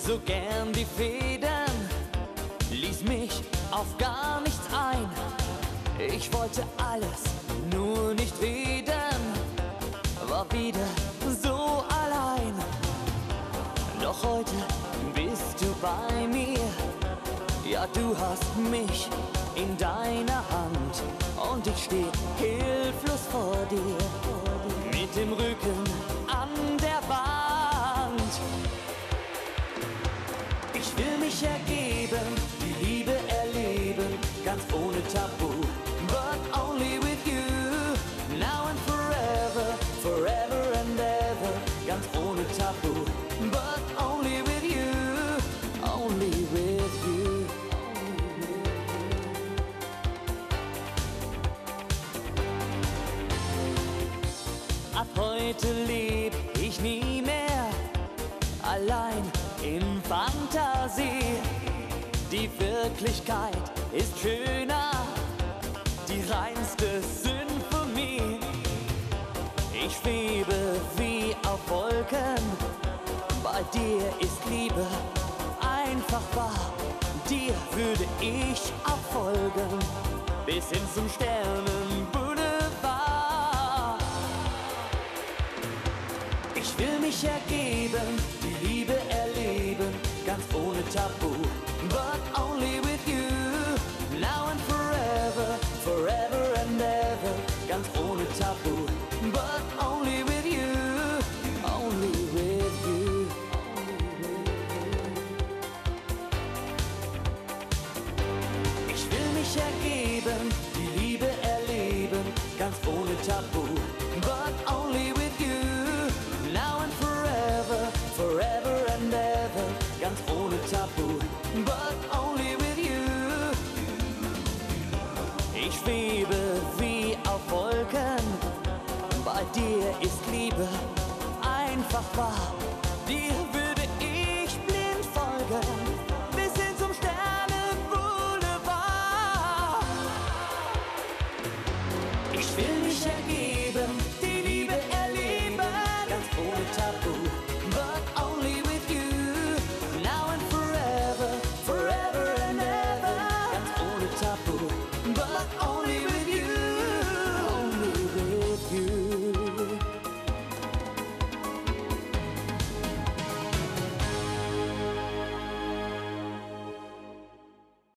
so gern die Federn, ließ mich auf gar nichts ein. Ich wollte alles, nur nicht wedern, war wieder so allein. Doch heute bist du bei mir, ja, du hast mich in deiner Hand und ich steh hilflos vor dir, mit dem Rücken an der Wand. Ich will mich ergeben, die Liebe erleben, ganz ohne Tabu, but only with you, now and forever, forever and ever, ganz ohne Tabu, but only with you, only with you. Ab heute leb ich nie mehr allein in Fantasie. Die Wirklichkeit ist schöner, die reinste Symphonie. Ich schwebe wie auf Wolken, bei dir ist Liebe einfach wahr. Dir würde ich auch folgen, bis hin zum Sternenboulevard. Ich will mich ergeben, die Liebe erleben, ganz ohne Tabu, but only with you, now and forever, forever and ever, ganz ohne Tabu, but only with you, only with you. Ich will mich ergeben, die Liebe erleben, ganz ohne Tabu, but only with you, now and forever, forever and ever, ganz ohne Tabu, but only with you. Ich schwebe wie auf Wolken, bei dir ist Liebe einfach wahr. Dir würde ich blind folgen, bis hin zum Sternenboulevard. Ich will mich ergeben, die Liebe erleben, ganz ohne Tabu, but only with you, now and forever, forever and ever, ganz ohne Tabu, but only